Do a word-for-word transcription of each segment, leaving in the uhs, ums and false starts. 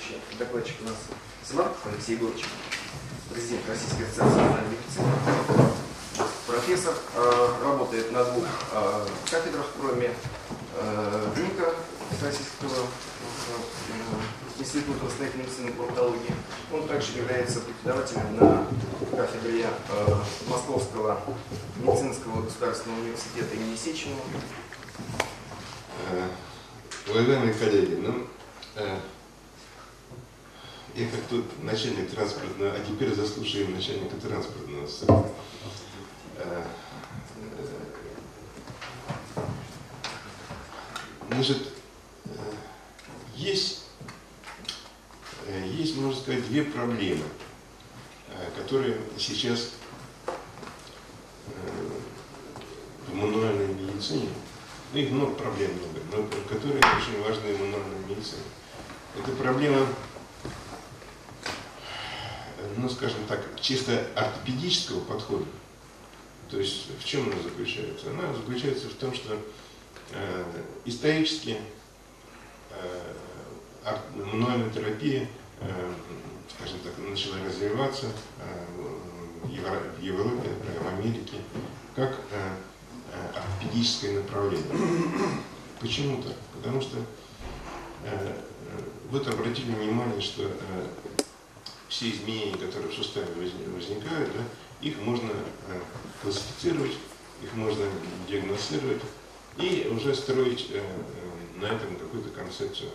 Следующий докладчик у нас Смарков Алексей Егорович, президент Российской ассоциации национальной медицины, профессор, работает на двух кафедрах, кроме НИКа Российского института восстановительной медицины и проктологии. Он также является преподавателем на кафедре Московского медицинского государственного университета имени Сеченова. Уважаемые коллеги, ну, э, я как тут начальник транспортного, а теперь заслушаем начальника транспортного. Э, э, значит, э, есть, э, есть, можно сказать, две проблемы, э, которые сейчас э, в мануальной медицине. Ну, их много проблем много, но которые очень важны в мануальной медицине. Это проблема, ну, скажем так, чисто ортопедического подхода. То есть в чем она заключается? Она заключается в том, что э, исторически э, мануальная терапия, э, скажем так, начала развиваться э, в, Евро, в Европе, в Америке, как э, ортопедическое направление. Почему так? Потому что э, вот обратили внимание, что э, все изменения, которые в суставе возникают, да, их можно э, классифицировать, их можно диагностировать и уже строить э, э, на этом какую-то концепцию.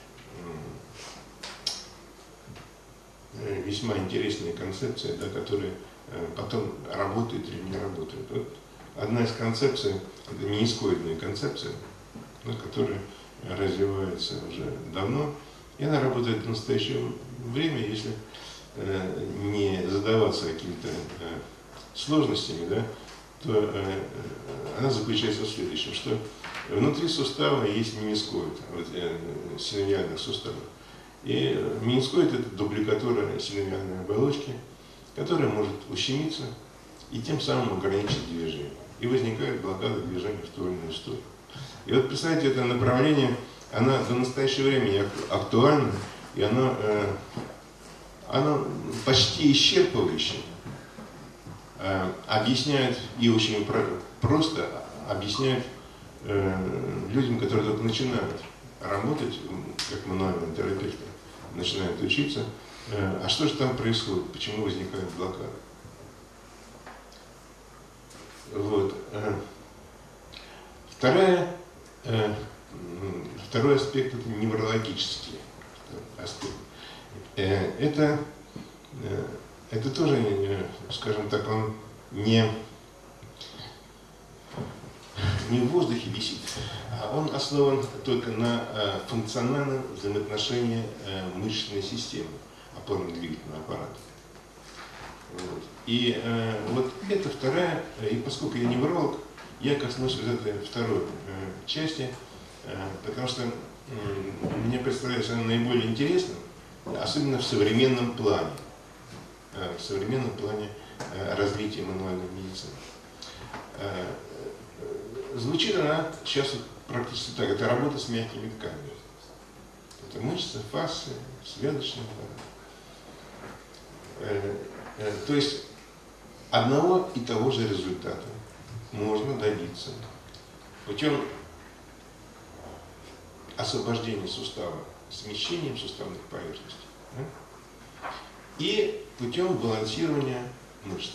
Э, весьма интересная концепция, да, которая э, потом работает или не работает. Вот одна из концепций, это неискоидная концепция, ну, которая развивается уже давно, и она работает в настоящее время, если э, не задаваться какими-то э, сложностями, да, то э, она заключается в следующем, что внутри сустава есть менискоид, вот, э, синовиальных суставов. И менискоид — это дубликатура синовиальной оболочки, которая может ущемиться и тем самым ограничить движение. И возникает блокада движения в ту или иную сторону. И вот, представьте, это направление, оно до настоящего времени актуально, и оно, э, оно почти исчерпывающе э, объясняет, и очень про, просто объясняет э, людям, которые только начинают работать, как мануальные терапевты, начинают учиться, э, а что же там происходит, почему возникает блокада. Вот. Вторая, второй аспект — это неврологический аспект. Это, это тоже, скажем так, он не, не в воздухе висит, а он основан только на функциональном взаимоотношении мышечной системы, опорно-двигательного аппарата. Вот. И э, вот это вторая, и поскольку я невролог, я коснусь вот этой второй э, части, э, потому что э, мне представляется она наиболее интересным, особенно в современном плане, э, в современном плане э, развития мануальной медицины. Э, э, звучит она сейчас практически так, это работа с мягкими тканями. Это мышцы, фасции, связочные аппараты. Э, э, то есть одного и того же результата можно добиться путем освобождения сустава, смещением суставных поверхностей, да? И путем балансирования мышц.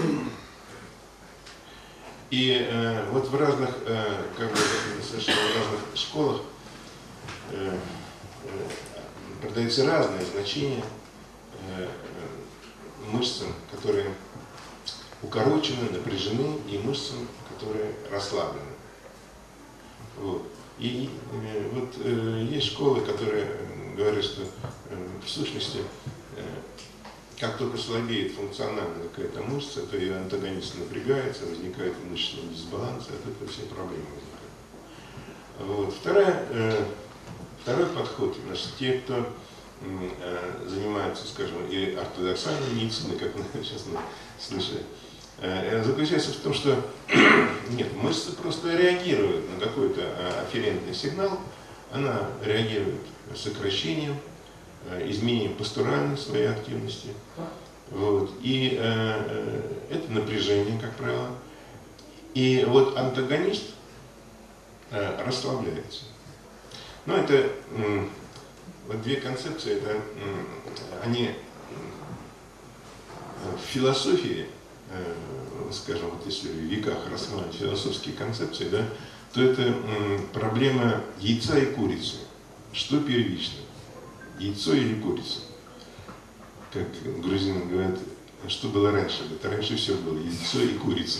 И э, вот в разных, э, как бы, совершенно в разных школах э, э, продаются разные значения э, мышцам, которые укорочены, напряжены, и мышцам, которые расслаблены. Вот. И э, вот э, есть школы, которые говорят, что э, в сущности, э, как только слабеет функционально какая-то мышца, то ее антагонист напрягается, возникает мышечный дисбаланс, и от этого все проблемы возникают. Вот. Вторая, э, второй подход, значит, те, кто э, занимается, скажем, и ортодоксальной медициной, как мы сейчас слышали, заключается в том, что нет, мышца просто реагирует на какой-то афферентный сигнал, она реагирует сокращением, изменением постуральной своей активности. Вот. И э, это напряжение, как правило. И вот антагонист э, расслабляется. Ну, это э, вот две концепции, это, э, они э, в философии, э, скажем, вот если в веках рассматривать философские концепции, да, то это э, проблема яйца и курицы. Что первично? Яйцо или курица? Как грузины говорят, что было раньше? Это раньше все было, яйцо и курица.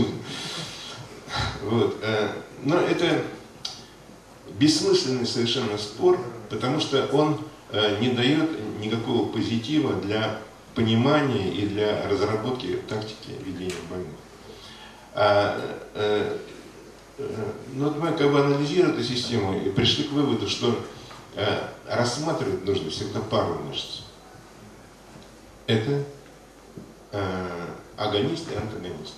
Вот. Но это бессмысленный совершенно спор, потому что он не дает никакого позитива для понимания и для разработки тактики ведения войны. А, ну, мы как бы анализируя эту систему и пришли к выводу, что рассматривать нужно всегда пару мышц. Это э, агонист и антагонист.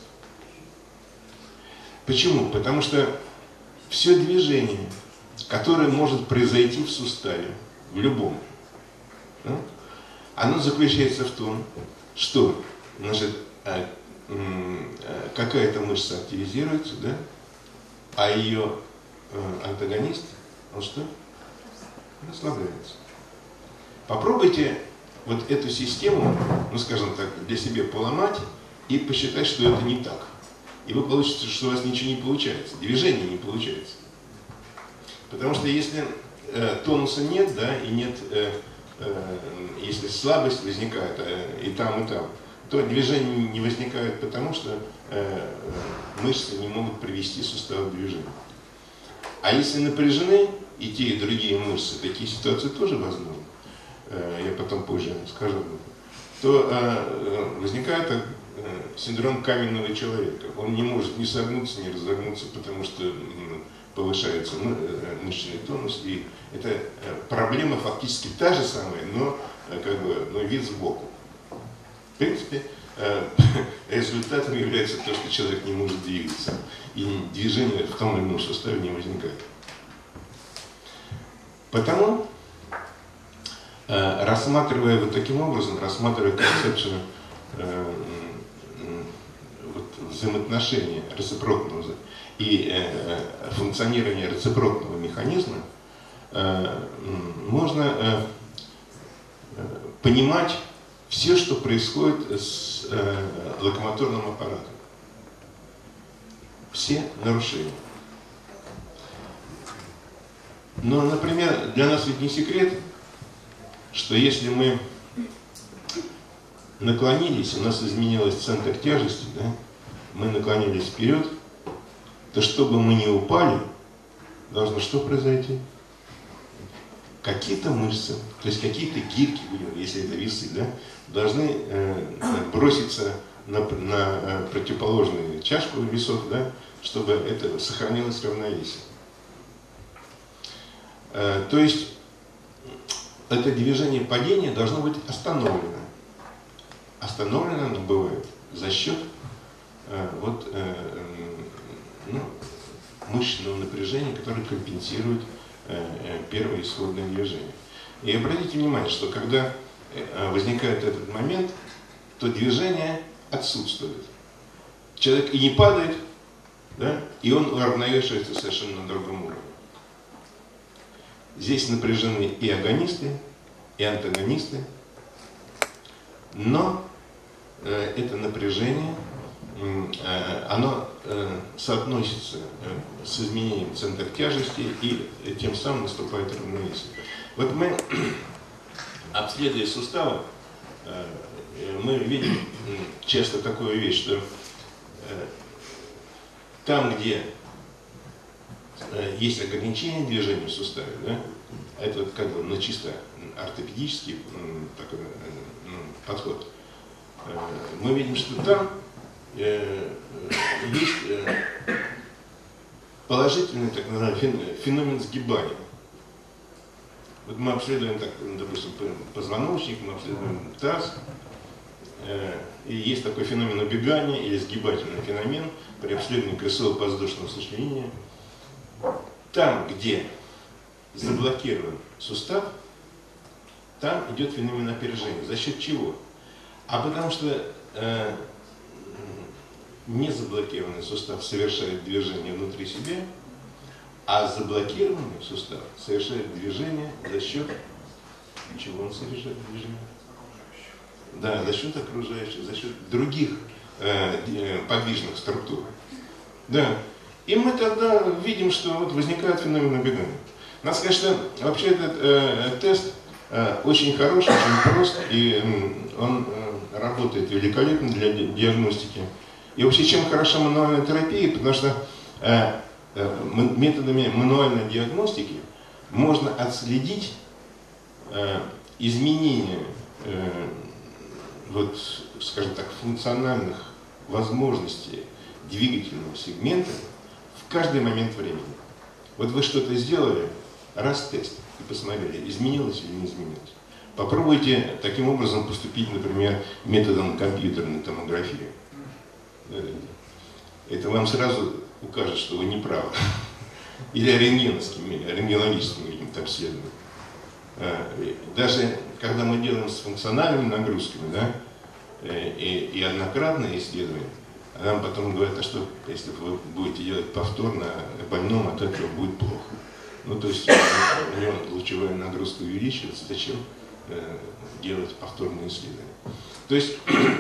Почему? Потому что все движение, которое может произойти в суставе, в любом, да, оно заключается в том, что, значит, э, э, какая-то мышца активизируется, да, а ее э, антагонист, он что? Расслабляется. Попробуйте вот эту систему, ну скажем так, для себя поломать и посчитать, что это не так. И вы получите, что у вас ничего не получается, движение не получается. Потому что если э, тонуса нет, да, и нет, э, э, если слабость возникает э, и там, и там, то движение не возникает, потому что э, мышцы не могут привести сустав в движение. А если напряжены и те, и другие мышцы, такие ситуации тоже возможны, я потом позже скажу, то э, возникает э, синдром каменного человека. Он не может ни согнуться, ни разогнуться, потому что э, повышается мышечный тонус. И эта э, проблема фактически та же самая, но, э, как бы, но вид сбоку. В принципе, э, результатом является то, что человек не может двигаться. И движение в том или ином суставе не возникает. Потому, рассматривая вот таким образом, рассматривая концепцию э, вот, взаимоотношения рецепрокного и э, функционирования рецепрокного механизма, э, можно э, понимать все, что происходит с э, локомоторным аппаратом. Все нарушения. Но, например, для нас ведь не секрет, что если мы наклонились, у нас изменилось центр тяжести, да, мы наклонились вперед, то чтобы мы не упали, должно что произойти? Какие-то мышцы, то есть какие-то гирьки, если это весы, да, должны э, броситься на, на противоположную чашку весов, да, чтобы это сохранилось равновесие. Э, то есть это движение падения должно быть остановлено. Остановлено оно бывает за счет э, вот, э, э, ну, мышечного напряжения, которое компенсирует э, э, первое исходное движение. И обратите внимание, что когда э, возникает этот момент, то движение отсутствует. Человек и не падает, да, и он уравновешивается совершенно на другом уровне. Здесь напряжены и агонисты, и антагонисты, но э, это напряжение, э, оно э, соотносится э, с изменением центра тяжести, и э, тем самым наступает равновесие. Вот мы, обследуя суставы, э, мы видим э, часто такую вещь, что э, там, где есть ограничение движения в суставе, да, это вот как бы ну, чисто ортопедический такой, ну, подход. Мы видим, что там э, есть э, положительный так называемый феномен сгибания. Вот мы обследуем, так, допустим, позвоночник, мы обследуем таз, э, и есть такой феномен убегания или сгибательный феномен при обследовании крестцово-подвздошного сочленения. Там, где заблокирован сустав, там идет феномен опережения. За счет чего? А потому что э, не заблокированный сустав совершает движение внутри себя, а заблокированный сустав совершает движение за счет чего он совершает движение? Да, за счет окружающих, за счет других э, подвижных структур. Да. И мы тогда видим, что вот возникает феномен убегания. Надо сказать, что вообще этот э, тест э, очень хороший, очень прост, и э, он э, работает великолепно для диагностики. И вообще, чем хороша мануальная терапия, потому что э, э, методами мануальной диагностики можно отследить э, изменения э, вот, скажем так, функциональных возможностей двигательного сегмента в каждый момент времени. Вот вы что-то сделали, раз тест, и посмотрели, изменилось или не изменилось. Попробуйте таким образом поступить, например, методом компьютерной томографии. Это вам сразу укажет, что вы не правы. Или рентгеновским, рентгенологическим каким-то обследованием. Даже когда мы делаем с функциональными нагрузками, да, и, и однократные исследования, нам потом говорят, а что, если вы будете делать повторно больному, от этого будет плохо. Ну, то есть у него лучевая нагрузка увеличивается, зачем э, делать повторные исследования? То есть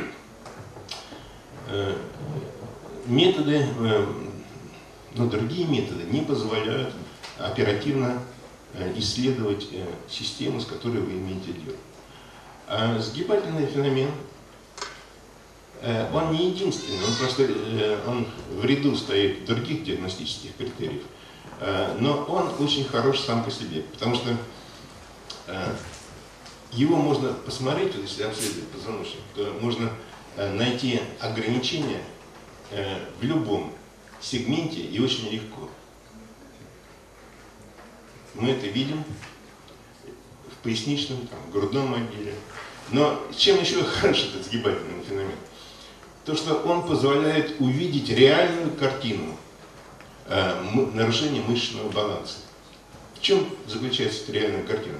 э, методы, э, ну, другие методы не позволяют оперативно э, исследовать э, систему, с которой вы имеете дело. А сгибательный феномен, он не единственный, он просто он в ряду стоит других диагностических критериев, но он очень хорош сам по себе, потому что его можно посмотреть, если обследовать позвоночник, то можно найти ограничения в любом сегменте и очень легко. Мы это видим в поясничном, там, в грудном отделе. Но чем еще хорош этот сгибательный феномен? То, что он позволяет увидеть реальную картину э, нарушения мышечного баланса. В чем заключается эта реальная картина?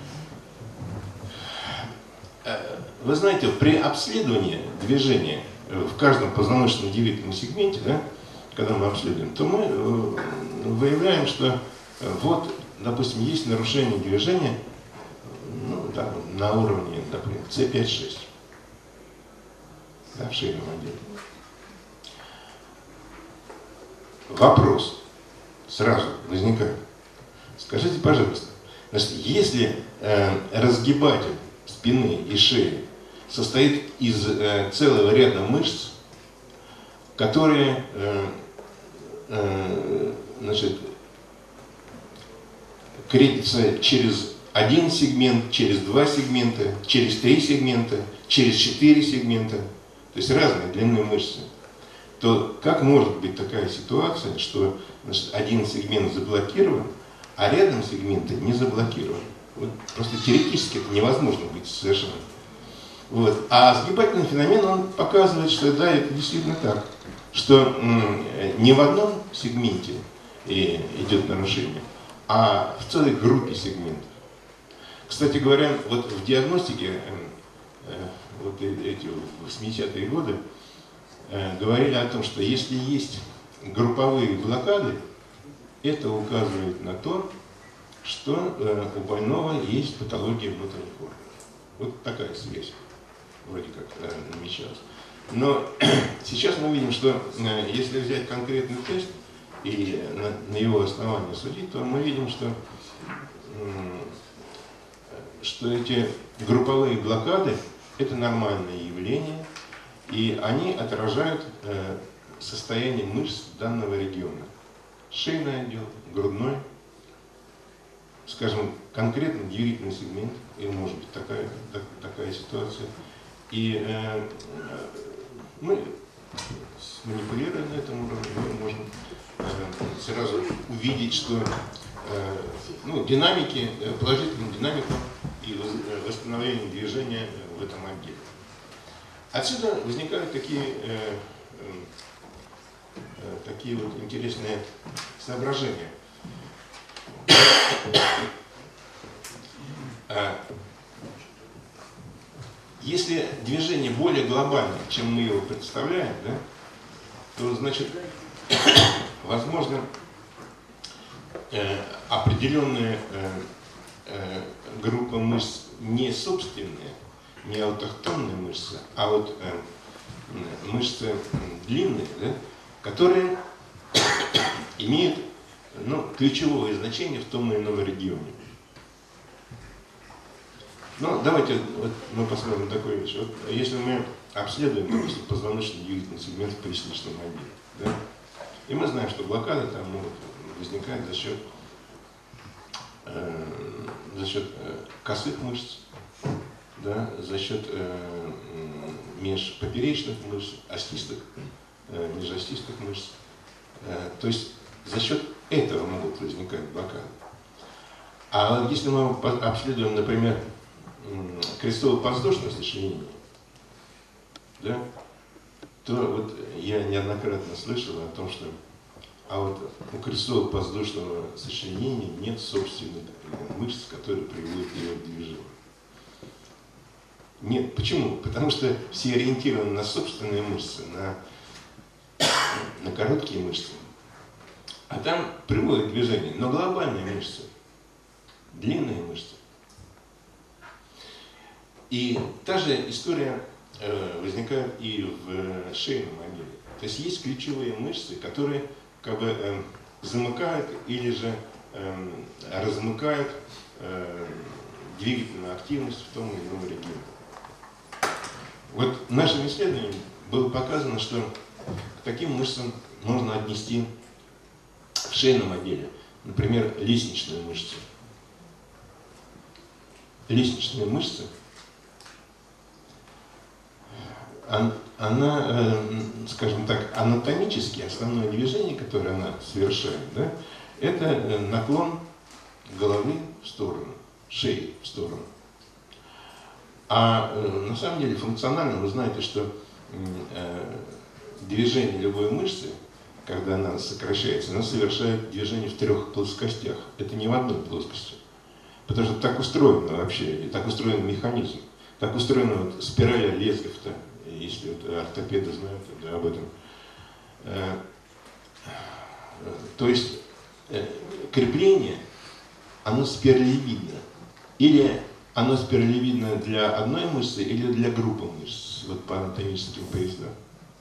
Э, вы знаете, при обследовании движения в каждом позвоночном двигательном сегменте, да, когда мы обследуем, то мы э, выявляем, что э, вот, допустим, есть нарушение движения, ну, да, на уровне, например, С пять шесть. Да, в шейном отделе. Вопрос сразу возникает. Скажите, пожалуйста, значит, если э, разгибатель спины и шеи состоит из э, целого ряда мышц, которые э, э, значит, крепятся через один сегмент, через два сегмента, через три сегмента, через четыре сегмента, то есть разные длины мышцы, то как может быть такая ситуация, что, значит, один сегмент заблокирован, а рядом сегменты не заблокированы? Вот просто теоретически это невозможно быть совершенно. Вот. А сгибательный феномен, он показывает, что да, это действительно так, что м, не в одном сегменте и идет нарушение, а в целой группе сегментов. Кстати говоря, вот в диагностике вот эти восьмидесятые годы говорили о том, что если есть групповые блокады, это указывает на то, что у больного есть патология внутренних органов. Вот такая связь вроде как намечалась. Но сейчас мы видим, что если взять конкретный тест и на его основании судить, то мы видим, что, что эти групповые блокады – это нормальное явление, и они отражают состояние мышц данного региона. Шейный отдел, грудной, скажем, конкретно двигательный сегмент, и может быть такая, так, такая ситуация. И э, мы, манипулируя на этом уровне, мы можем э, сразу увидеть, что э, ну, динамики, положительную динамику и восстановление движения в этом отделе. Отсюда возникают такие, э, э, такие вот интересные соображения. если движение более глобальное, чем мы его представляем, да, то, значит, возможно, э, определенная э, э, группа мышц не собственные, не аутохтонные мышцы, а вот э, мышцы длинные, да, которые имеют, ну, ключевое значение в том или ином регионе. Ну, давайте вот мы посмотрим такую вещь. Вот, если мы обследуем, допустим, позвоночно-двигательный сегмент в поясничном отделе, да, и мы знаем, что блокады там могут возникать за счет, э, за счет э, косых мышц, да, за счет э, межпоперечных мышц, остистых, э, межостистых мышц. Э, то есть за счет этого могут возникать блокады. А если мы обследуем, например, крестово-подвздошное сочленение, да, то вот я неоднократно слышал о том, что а вот у крестово-подвздошного сочленения нет собственных мышц, которые приводят его к движению. Нет. Почему? Потому что все ориентированы на собственные мышцы, на, на короткие мышцы. А там приводит движение, но глобальные мышцы, длинные мышцы. И та же история э, возникает и в шейном отделе. То есть есть ключевые мышцы, которые как бы э, замыкают или же э, размыкают э, двигательную активность в том или ином регионе. Вот нашим исследованием было показано, что к таким мышцам можно отнести в шейном отделе, например, лестничные мышцы. Лестничные мышцы, она, скажем так, анатомически основное движение, которое она совершает, да, это наклон головы в сторону, шеи в сторону. А на самом деле функционально вы знаете, что движение любой мышцы, когда она сокращается, она совершает движение в трех плоскостях. Это не в одной плоскости. Потому что так устроено вообще, так устроен механизм. Так устроена вот спираль Лесгофта, если вот ортопеды знают, да, об этом. То есть крепление, оно спиралевидно. Или оно спиралевидно для одной мышцы, или для группы мышц, вот по анатомическим поясам.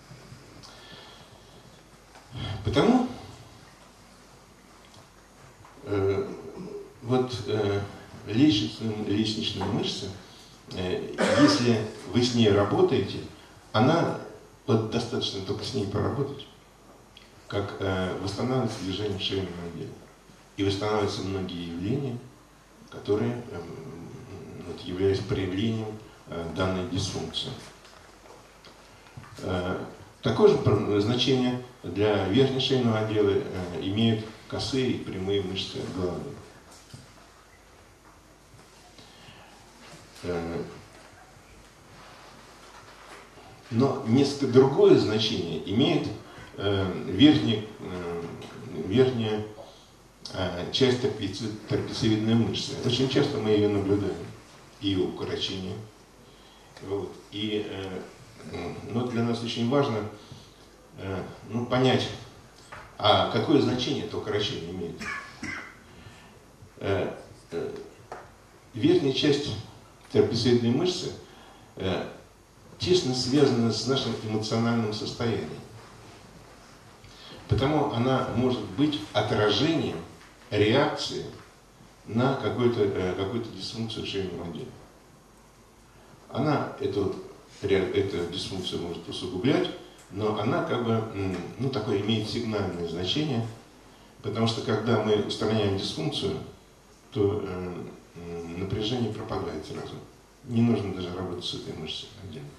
Потому э, вот э, лестничные, лестничные мышцы, э, если вы с ней работаете, она, вот достаточно только с ней поработать, как э, восстанавливается движение в шейном отделе. И восстанавливаются многие явления, которые э, вот, являются проявлением э, данной дисфункции. Э, такое же значение для верхнешейного отдела э, имеют косые и прямые мышцы головы. Э, но несколько другое значение имеет э, верхняя, э, верхняя э, часть трапециевидной мышцы. Очень часто мы ее наблюдаем, ее укорочение. Вот. И э, но для нас очень важно э, ну, понять, а какое значение это укорочение имеет. Э, э, верхняя часть трапециевидной мышцы э, тесно связана с нашим эмоциональным состоянием. Потому она может быть отражением реакции на какую-то э, какую-то дисфункцию в шейном отделе. Она эту, эту дисфункцию может усугублять, но она как бы, ну, такое имеет сигнальное значение, потому что когда мы устраняем дисфункцию, то э, напряжение пропадает сразу. Не нужно даже работать с этой мышцей отдельно.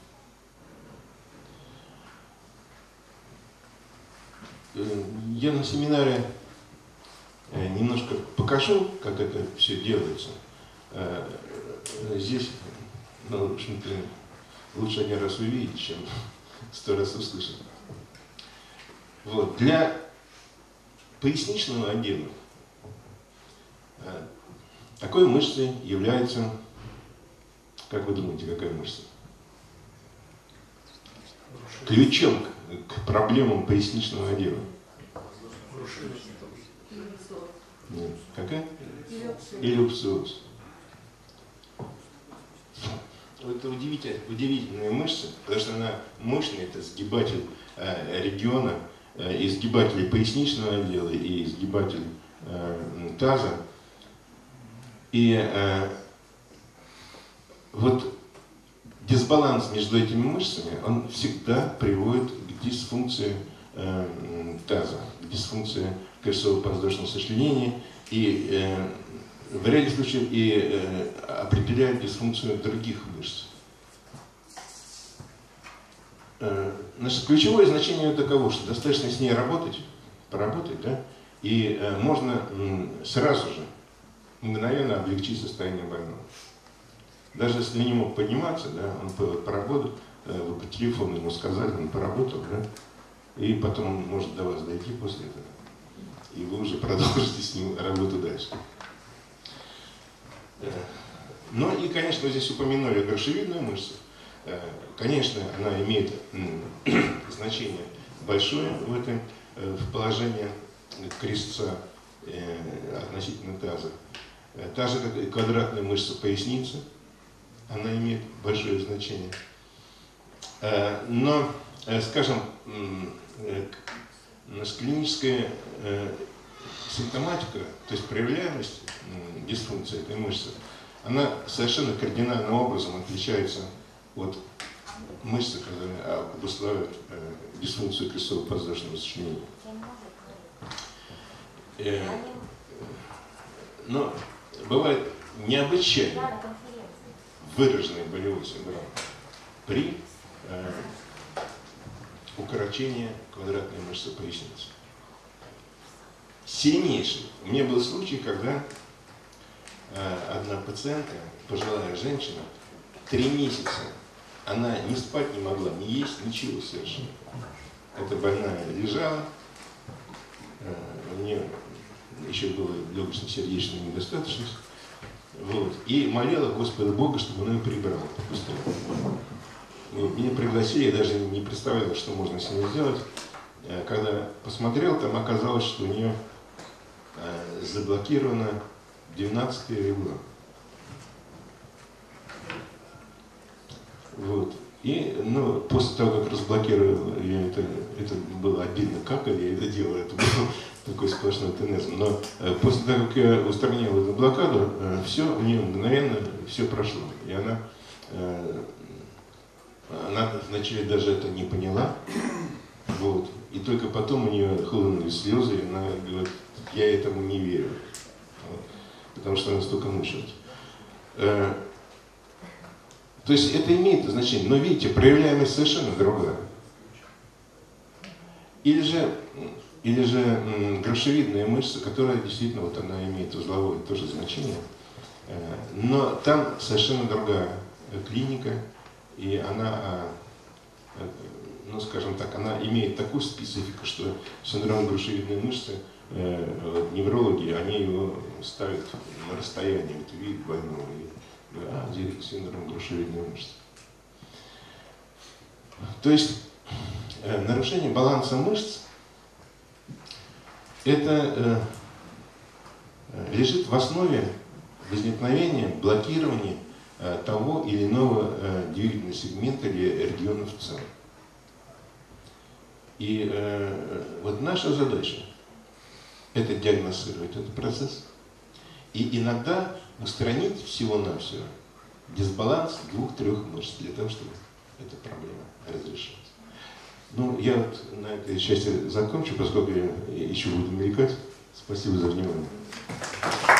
Я на семинаре немножко покажу, как это все делается. Здесь, ну, в общем-то, лучше один раз увидеть, чем сто раз услышать. Вот. Для поясничного отдела такой мышцей является, как вы думаете, какая мышца? ключом к, к проблемам поясничного отдела. Нет. Какая? Иллюпсиоз. Это удивительная, удивительная мышца, потому что она мощная, это сгибатель э, региона, э, изгибатель поясничного отдела и изгибатель э, таза. И э, вот дисбаланс между этими мышцами, он всегда приводит к дисфункции э, таза, к дисфункции крестцово-подвздошного сочленения и э, в ряде случаев и э, определяет дисфункцию других мышц. Э, значит, ключевое значение таково, что достаточно с ней работать, поработать, да, и э, можно м, сразу же, мгновенно облегчить состояние больного. Даже если не мог подниматься, да, он поработал, э, вы по телефону ему сказали, он поработал, да, и потом он может до вас дойти после этого, и вы уже продолжите с ним работу дальше. Ну и, конечно, здесь упомянули грушевидную мышцу. Конечно, она имеет значение большое в этом в положении крестца относительно таза. Та же, как и квадратная мышца поясницы, она имеет большое значение. Но, скажем, клиническая симптоматика, то есть проявляемость дисфункции этой мышцы, она совершенно кардинальным образом отличается от мышцы, которые обуславливают дисфункцию крестцово-подвздошного сочленения. Но бывает необычайно выраженный болевой синдром при укорочении квадратной мышцы поясницы. Сильнейший. У меня был случай, когда э, одна пациентка, пожилая женщина, три месяца, она ни спать не могла, ни есть, ничего совершенно. Эта больная лежала, э, у нее еще была легочно-сердечная недостаточность, вот, и молила Господа Бога, чтобы он ее прибрал побыстрее. Вот, меня пригласили, я даже не представлял, что можно с ней сделать. Э, когда посмотрел, там оказалось, что у нее заблокировано двенадцатое ребро. Вот. И ну, после того, как разблокировал, я это, это было обидно, как я это делал, это был такой сплошной тенезм. Но э, после того, как я устранил эту блокаду, э, все, у нее мгновенно все прошло. И она, э, она вначале даже это не поняла. Вот. И только потом у нее хлынули слезы, и она говорит, я этому не верю, вот, потому что она столько мучилась. Э, то есть это имеет значение, но видите, проявляемость совершенно другая. Или же, или же м, грушевидная мышца, которая действительно вот она имеет узловое тоже значение, э, но там совершенно другая клиника, и она, э, ну скажем так, она имеет такую специфику, что синдром грушевидной мышцы, э, неврологи, они его ставят на расстоянии, вот видят больного, и а, здесь синдром грушевидной мышцы. То есть э, нарушение баланса мышц это э, лежит в основе возникновения, блокирования э, того или иного э, двигательного сегмента или региона в целом. И э, вот наша задача – это диагностировать этот процесс и иногда устранить всего-навсего дисбаланс двух-трех мышц для того, чтобы эта проблема разрешилась. Ну, я вот на этой части закончу, поскольку я еще буду мелькать. Спасибо за внимание.